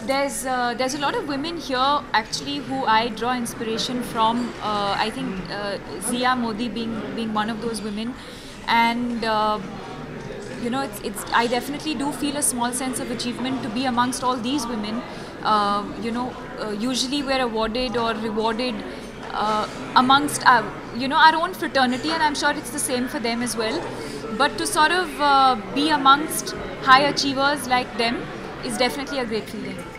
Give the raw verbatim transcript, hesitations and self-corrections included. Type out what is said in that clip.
there's uh, there's a lot of women here actually who I draw inspiration from. Uh, I think uh, Zia Modi being being one of those women, and uh, you know, it's it's I definitely do feel a small sense of achievement to be amongst all these women. Uh, you know, uh, usually we're awarded or rewarded uh, amongst our, you know, our own fraternity, and I'm sure it's the same for them as well. But to sort of uh, be amongst high achievers like them is definitely a great feeling.